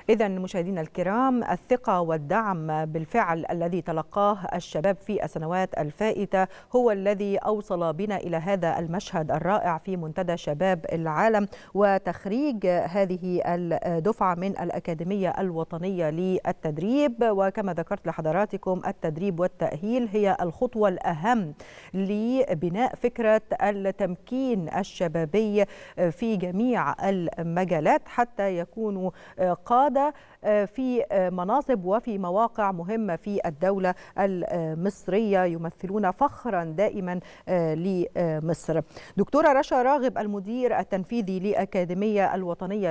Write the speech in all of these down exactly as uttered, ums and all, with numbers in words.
إذا مشاهدينا الكرام، الثقة والدعم بالفعل الذي تلقاه الشباب في السنوات الفائتة هو الذي أوصل بنا إلى هذا المشهد الرائع في منتدى شباب العالم وتخريج هذه الدفعة من الأكاديمية الوطنية للتدريب. وكما ذكرت لحضراتكم، التدريب والتأهيل هي الخطوة الأهم لبناء فكرة التمكين الشبابي في جميع المجالات حتى يكونوا قادة في مناصب وفي مواقع مهمة في الدولة المصرية، يمثلون فخرا دائما لمصر. دكتورة رشا راغب، المدير التنفيذي للأكاديمية الوطنية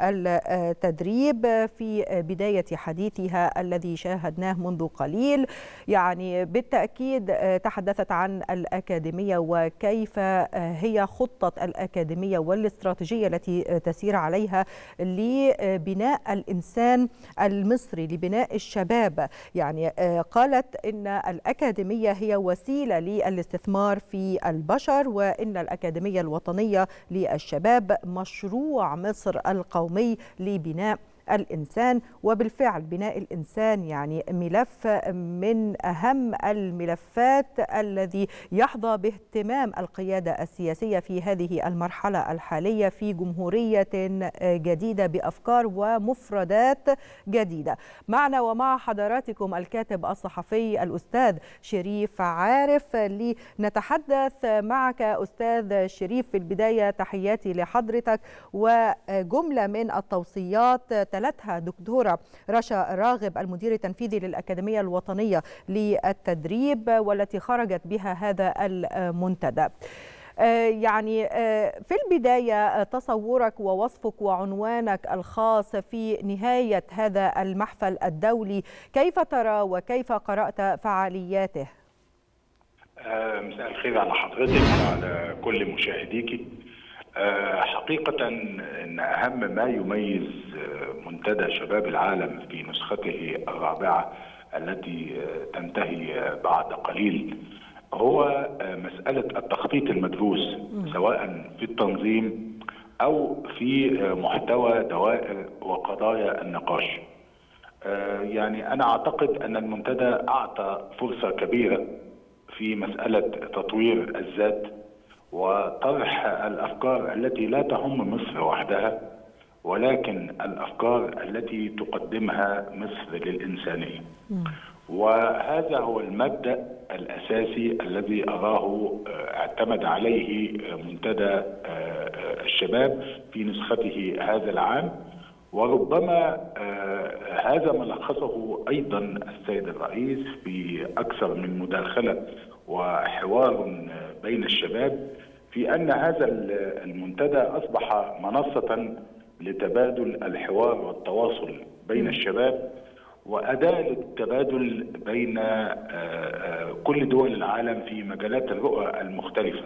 للتدريب، في بداية حديثها الذي شاهدناه منذ قليل، يعني بالتأكيد تحدثت عن الأكاديمية وكيف هي خطة الأكاديمية والاستراتيجية التي تسير عليها لبناء الإنسان المصري، لبناء الشباب. يعني قالت إن الأكاديمية هي وسيلة للاستثمار في البشر، وإن الأكاديمية الوطنية للشباب مشروع مصر القومي لبناء الإنسان. وبالفعل بناء الإنسان يعني ملف من أهم الملفات الذي يحظى باهتمام القيادة السياسية في هذه المرحلة الحالية في جمهورية جديدة بأفكار ومفردات جديدة. معنا ومع حضراتكم الكاتب الصحفي الأستاذ شريف عارف. لنتحدث معك أستاذ شريف، في البداية تحياتي لحضرتك وجملة من التوصيات تلتها دكتورة رشا راغب المدير التنفيذي للأكاديمية الوطنية للتدريب والتي خرجت بها هذا المنتدى. يعني في البداية تصورك ووصفك وعنوانك الخاص في نهاية هذا المحفل الدولي، كيف ترى وكيف قرأت فعالياته؟ مساء الخير على حضرتك وعلى كل مشاهديك. حقيقة أن أهم ما يميز منتدى شباب العالم في نسخته الرابعة التي تنتهي بعد قليل هو مسألة التخطيط المدروس، سواء في التنظيم أو في محتوى دوائر وقضايا النقاش. يعني أنا أعتقد أن المنتدى أعطى فرصة كبيرة في مسألة تطوير الذات وطرح الأفكار التي لا تهم مصر وحدها، ولكن الأفكار التي تقدمها مصر للإنسانية. وهذا هو المبدأ الأساسي الذي أراه اعتمد عليه منتدى الشباب في نسخته هذا العام، وربما هذا ما لخصه أيضا السيد الرئيس في أكثر من مداخلة وحوار بين الشباب، في أن هذا المنتدى أصبح منصة لتبادل الحوار والتواصل بين الشباب وأداة للتبادل بين كل دول العالم في مجالات الرؤى المختلفة.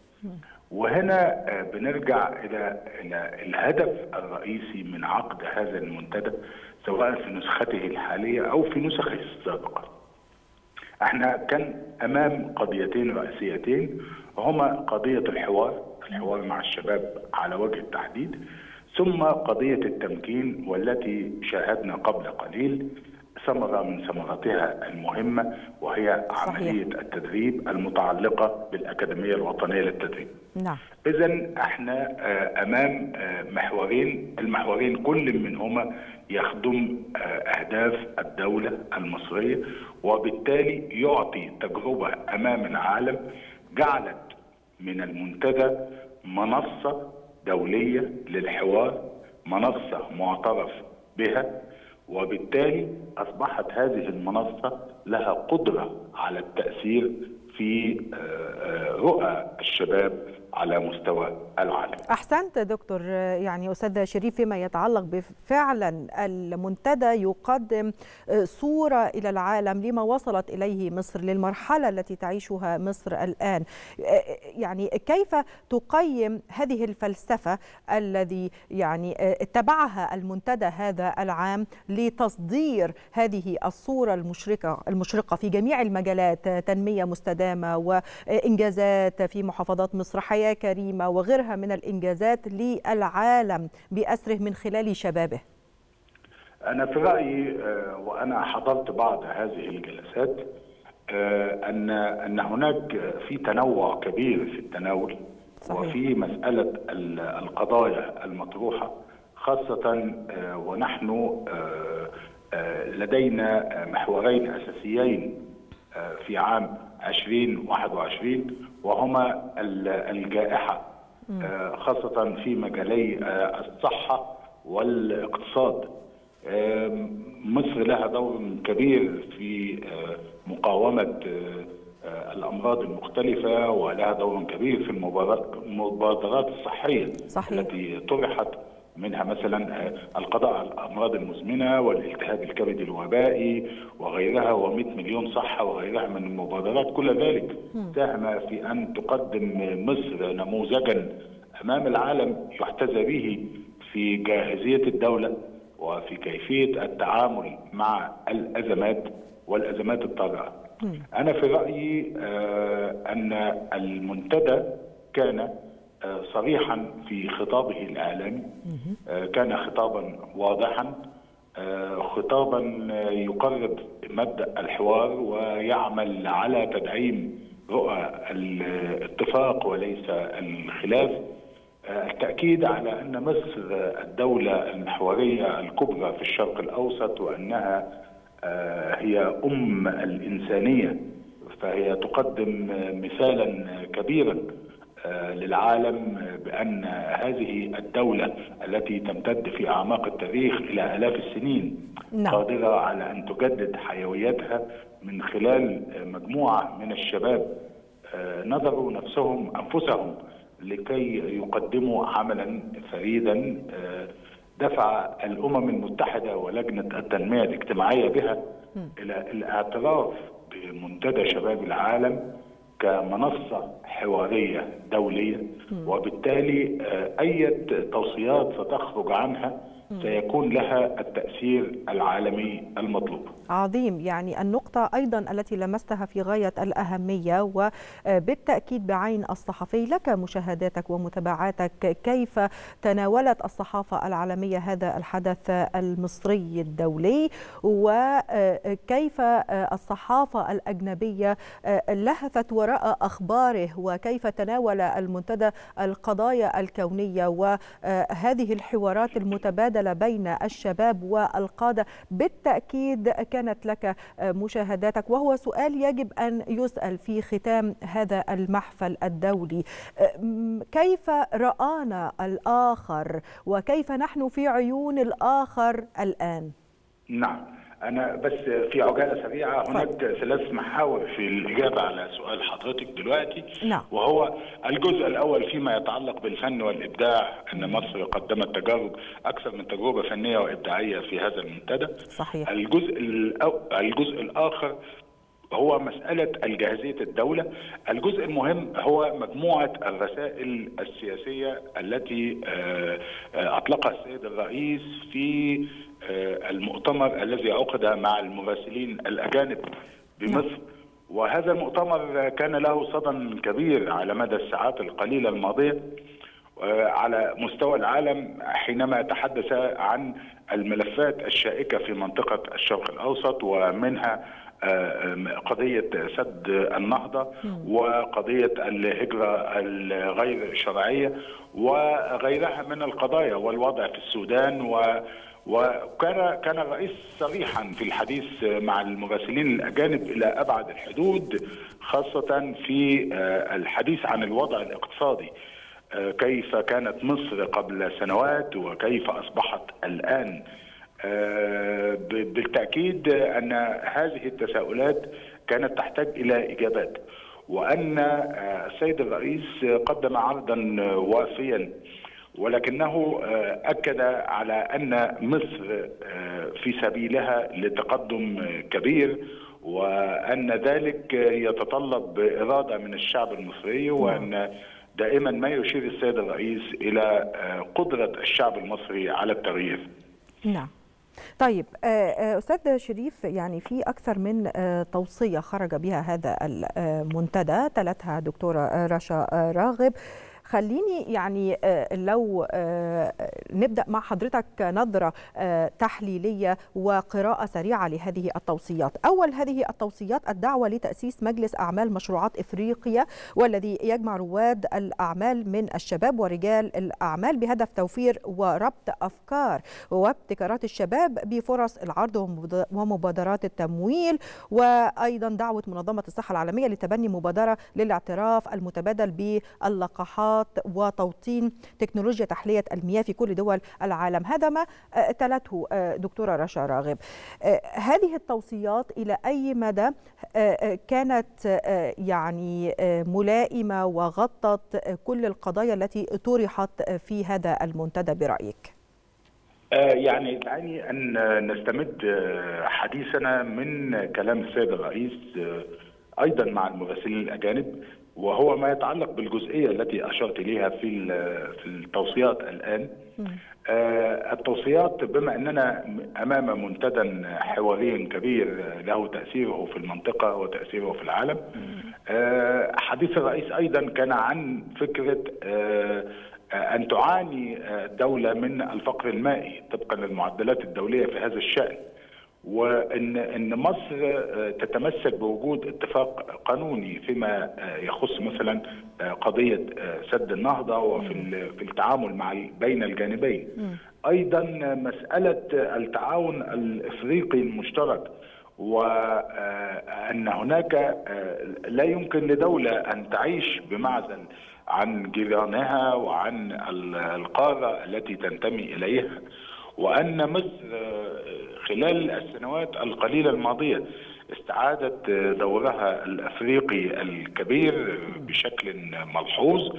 وهنا بنرجع إلى الهدف الرئيسي من عقد هذا المنتدى، سواء في نسخته الحالية أو في نسخه السابقة. احنا كان أمام قضيتين رئيسيتين، هما قضية الحوار الحوار مع الشباب على وجه التحديد، ثم قضية التمكين، والتي شاهدنا قبل قليل ثمرة من ثمراتها المهمة، وهي صحيح. عملية التدريب المتعلقة بالأكاديمية الوطنية للتدريب. نعم. إذن احنا أمام محورين، المحورين كل منهما يخدم أهداف الدولة المصرية، وبالتالي يعطي تجربة أمام العالم جعلت من المنتدى منصة دولية للحوار، منصة معترف بها، وبالتالي أصبحت هذه المنصة لها قدرة على التأثير في رؤى الشباب على مستوى العالم. أحسنت دكتور، يعني أستاذ شريف، فيما يتعلق بفعلا المنتدى يقدم صورة إلى العالم لما وصلت إليه مصر، للمرحلة التي تعيشها مصر الآن. يعني كيف تقيم هذه الفلسفة الذي يعني اتبعها المنتدى هذا العام لتصدير هذه الصورة المشرقة المشرقة في جميع المجالات، تنمية مستدامة وإنجازات في محافظات مصر، حياة كريمة وغيرها من الإنجازات للعالم بأسره من خلال شبابه؟ أنا في رأيي وأنا حضرت بعض هذه الجلسات أن أن هناك في تنوع كبير في التناول. صحيح. وفي مسألة القضايا المطروحة، خاصة ونحن لدينا محورين أساسيين في عام ألفين وواحد وعشرين، وهما الجائحة خاصة في مجالي الصحة والاقتصاد. مصر لها دور كبير في مقاومة الأمراض المختلفة، ولها دور كبير في المبادرات الصحية. صحيح. التي طرحت، منها مثلا القضاء على الأمراض المزمنة والالتهاب الكبدي الوبائي وغيرها، ومئة مليون صحة وغيرها من المبادرات. كل ذلك ساهم في أن تقدم مصر نموذجا أمام العالم يحتذى به في جاهزية الدولة وفي كيفية التعامل مع الأزمات والأزمات الطارئة. أنا في رأيي أن المنتدى كان صريحا في خطابه الإعلامي، كان خطابا واضحا، خطابا يقرب مبدأ الحوار ويعمل على تدعيم رؤى الاتفاق وليس الخلاف. التأكيد على أن مصر الدولة المحورية الكبرى في الشرق الأوسط، وأنها هي أم الإنسانية، فهي تقدم مثالا كبيرا للعالم بأن هذه الدولة التي تمتد في أعماق التاريخ إلى آلاف السنين نعم. قادرة على أن تجدد حيويتها من خلال مجموعة من الشباب نظروا نفسهم أنفسهم لكي يقدموا عملا فريدا دفع الأمم المتحدة ولجنة التنمية الاجتماعية بها إلى الاعتراف بمنتدى شباب العالم كمنصة حوارية دولية، وبالتالي أي توصيات ستخرج عنها سيكون لها التأثير العالمي المطلوب. عظيم. يعني النقطة أيضا التي لمستها في غاية الأهمية، وبالتأكيد بعين الصحفي لك مشاهداتك ومتابعاتك، كيف تناولت الصحافة العالمية هذا الحدث المصري الدولي، وكيف الصحافة الأجنبية لهثت وراء أخباره، وكيف تناول المنتدى القضايا الكونية وهذه الحوارات المتبادلة بين الشباب والقادة. بالتأكيد كانت لك مشاهداتك، وهو سؤال يجب أن يسأل في ختام هذا المحفل الدولي: كيف رآنا الآخر، وكيف نحن في عيون الآخر الآن؟ نعم، أنا بس في عجالة سريعة، هناك ثلاث محاور في الإجابة على سؤال حضرتك دلوقتي. نعم. وهو الجزء الأول فيما يتعلق بالفن والإبداع، أن مصر قدمت تجارب أكثر من تجربة فنية وإبداعية في هذا المنتدى. صحيح. الجزء الجزء الآخر هو مسألة الجاهزية الدولة. الجزء المهم هو مجموعة الرسائل السياسية التي أطلقها السيد الرئيس في المؤتمر الذي عقد مع المراسلين الأجانب بمصر. وهذا المؤتمر كان له صدى كبير على مدى الساعات القليلة الماضية على مستوى العالم، حينما تحدث عن الملفات الشائكة في منطقة الشرق الأوسط، ومنها قضية سد النهضة وقضية الهجرة الغير شرعية وغيرها من القضايا، والوضع في السودان. و وكان كان الرئيس صريحا في الحديث مع المراسلين الأجانب إلى أبعد الحدود، خاصة في الحديث عن الوضع الاقتصادي، كيف كانت مصر قبل سنوات وكيف أصبحت الآن. بالتأكيد أن هذه التساؤلات كانت تحتاج إلى إجابات، وأن السيد الرئيس قدم عرضا وافيا، ولكنه أكد على أن مصر في سبيلها لتقدم كبير، وأن ذلك يتطلب إرادة من الشعب المصري، وأن دائما ما يشير السيد الرئيس إلى قدرة الشعب المصري على التغيير. نعم. طيب أستاذ شريف، يعني في أكثر من توصية خرج بها هذا المنتدى تلتها دكتورة رشا راغب. خليني يعني لو نبدأ مع حضرتك نظرة تحليلية وقراءة سريعة لهذه التوصيات. أول هذه التوصيات الدعوة لتأسيس مجلس أعمال مشروعات إفريقيا، والذي يجمع رواد الأعمال من الشباب ورجال الأعمال بهدف توفير وربط أفكار وابتكارات الشباب بفرص العرض ومبادرات التمويل. وأيضا دعوة منظمة الصحة العالمية لتبني مبادرة للاعتراف المتبادل باللقاحات وتوطين تكنولوجيا تحلية المياه في كل دول العالم. هذا ما تلته دكتورة رشا راغب. هذه التوصيات إلى أي مدى كانت يعني ملائمة وغطت كل القضايا التي طرحت في هذا المنتدى برأيك؟ يعني دعني أن نستمد حديثنا من كلام السيد الرئيس أيضا مع المراسلين الأجانب، وهو ما يتعلق بالجزئية التي أشرت إليها في في التوصيات الآن. التوصيات بما أننا أمام منتدى حواري كبير له تأثيره في المنطقة وتأثيره في العالم، حديث الرئيس أيضا كان عن فكرة أن تعاني الدولة من الفقر المائي طبقا للمعدلات الدولية في هذا الشأن، وان ان مصر تتمسك بوجود اتفاق قانوني فيما يخص مثلا قضيه سد النهضه وفي في التعامل مع بين الجانبين. ايضا مساله التعاون الافريقي المشترك، وان هناك لا يمكن لدوله ان تعيش بمعزل عن جيرانها وعن القاره التي تنتمي اليها، وأن مصر خلال السنوات القليلة الماضية استعادت دورها الأفريقي الكبير بشكل ملحوظ.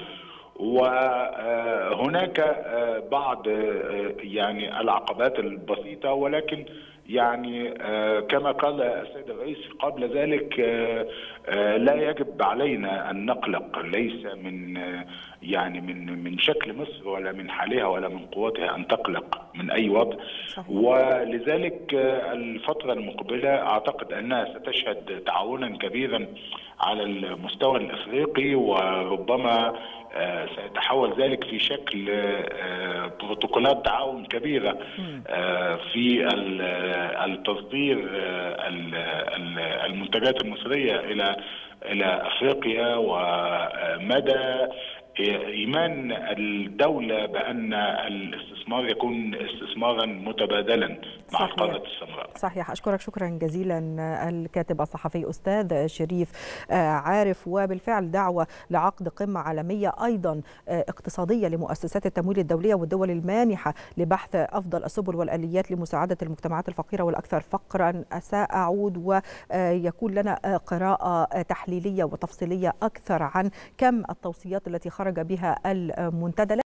وهناك بعض يعني العقبات البسيطة، ولكن يعني كما قال السيد الرئيس قبل ذلك لا يجب علينا أن نقلق، ليس من يعني من من شكل مصر ولا من حالها ولا من قوتها أن تقلق من أي وضع. صحيح. ولذلك الفترة المقبلة أعتقد أنها ستشهد تعاونا كبيرا على المستوى الأفريقي، وربما سيتحول ذلك في شكل بروتوكولات تعاون كبيرة في التصدير المنتجات المصرية إلى إلى أفريقيا، ومدى إيمان الدولة بأن الاستثمار يكون استثمارا متبادلا مع صحيح. القارة السمراء. صحيح. أشكرك شكرا جزيلا الكاتب الصحفي أستاذ شريف عارف. وبالفعل دعوة لعقد قمة عالمية أيضا اقتصادية لمؤسسات التمويل الدولية والدول المانحة لبحث أفضل السبل والآليات لمساعدة المجتمعات الفقيرة والأكثر فقرا. سأعود ويكون لنا قراءة تحليلية وتفصيلية أكثر عن كم التوصيات التي خرج بها المنتدى.